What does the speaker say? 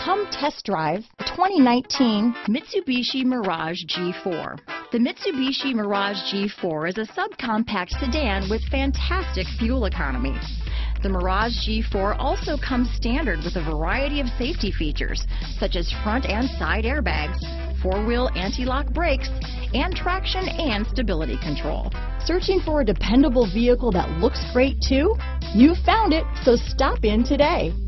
Come test drive the 2019 Mitsubishi Mirage G4. The Mitsubishi Mirage G4 is a subcompact sedan with fantastic fuel economy. The Mirage G4 also comes standard with a variety of safety features, such as front and side airbags, four-wheel anti-lock brakes, and traction and stability control. Searching for a dependable vehicle that looks great too? You found it, so stop in today.